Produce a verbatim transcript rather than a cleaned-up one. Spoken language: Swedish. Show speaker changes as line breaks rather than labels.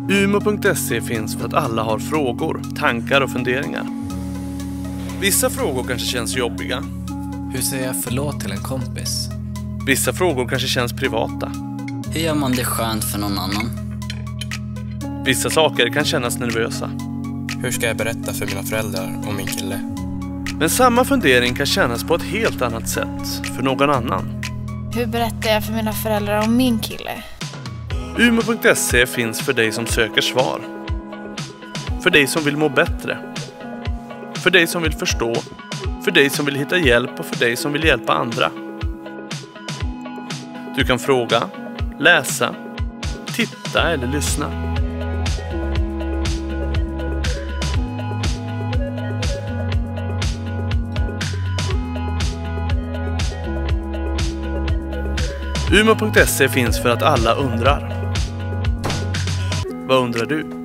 Umo punkt se finns för att alla har frågor, tankar och funderingar. Vissa frågor kanske känns jobbiga.
Hur säger jag förlåt till en kompis?
Vissa frågor kanske känns privata.
Hur gör man det skönt för någon annan?
Vissa saker kan kännas nervösa.
Hur ska jag berätta för mina föräldrar om min kille?
Men samma fundering kan kännas på ett helt annat sätt för någon annan.
Hur berättar jag för mina föräldrar om min kille?
Umo punkt se finns för dig som söker svar. För dig som vill må bättre. För dig som vill förstå. För dig som vill hitta hjälp och för dig som vill hjälpa andra. Du kan fråga, läsa, titta eller lyssna. Umo punkt se finns för att alla undrar. Vad undrar du?